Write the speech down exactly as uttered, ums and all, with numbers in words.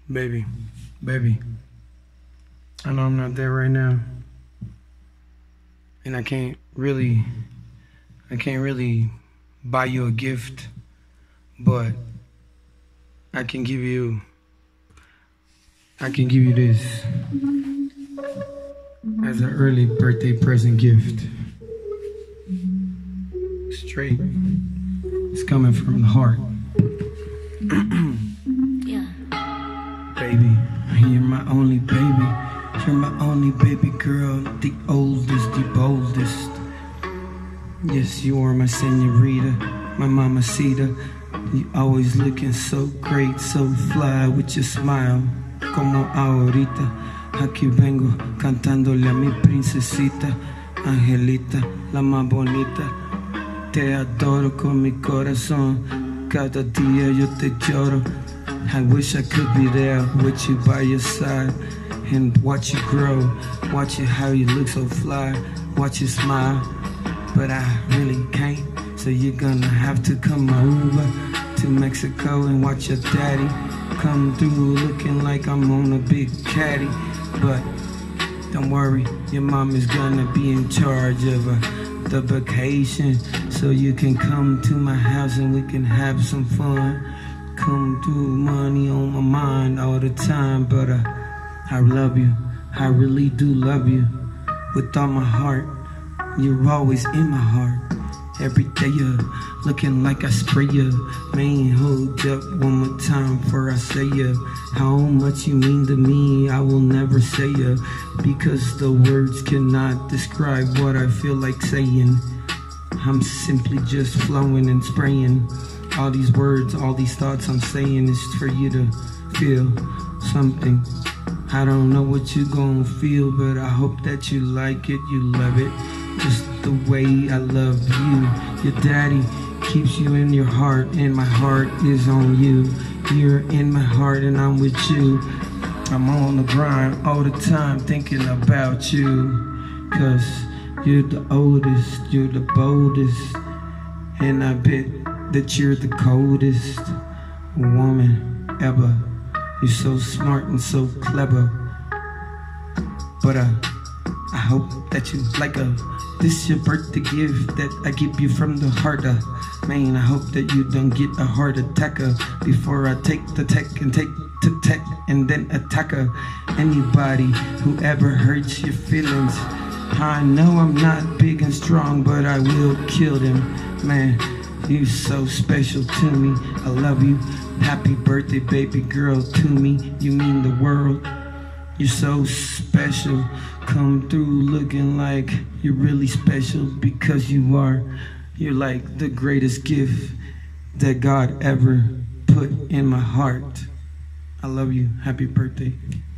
Baby, baby, I know I'm not there right now. And I can't really, I can't really buy you a gift, but I can give you, I can give you this as an early birthday present gift. Straight, it's coming from the heart. Yeah. Baby, you're my only baby. You're my only baby girl, the oldest, the boldest. Yes, you are my señorita, my mamacita. You always looking so great, so fly with your smile. Como ahorita, aquí vengo cantándole a mi princesita, Angelita, la más bonita. Te adoro con mi corazón, cada día yo te lloro. I wish I could be there with you by your side and watch you grow, watch you how you look so fly, watch you smile, but I really can't, so you're gonna have to come over to Mexico and watch your daddy come through looking like I'm on a big caddy. But don't worry, your mom is gonna be in charge of uh, the vacation, so you can come to my house and we can have some fun. Come through, money on my mind all the time, but uh, I love you, I really do love you, with all my heart. You're always in my heart. Every day you're looking like I spray you. Man, hold up one more time before I say you. How much you mean to me, I will never say you, because the words cannot describe what I feel like saying. I'm simply just flowing and spraying. All these words, all these thoughts I'm saying is for you to feel something. I don't know what you gon' feel, but I hope that you like it, you love it, just the way I love you. Your daddy keeps you in your heart, and my heart is on you. You're in my heart and I'm with you. I'm on the grind all the time thinking about you, cause you're the oldest, you're the boldest, and I bet that you're the coldest woman ever. You're so smart and so clever, but uh, I hope that you like a, this your birthday gift that I give you from the heart. Uh, man, I hope that you don't get a heart attack uh, before I take the tech and take to tech and then attack uh, anybody who ever hurts your feelings. I know I'm not big and strong, but I will kill them, man. You're so special to me, I love you. Happy birthday, baby girl, to me. You mean the world. You're so special. Come through looking like you're really special, because you are. You're like the greatest gift that God ever put in my heart. I love you. Happy birthday.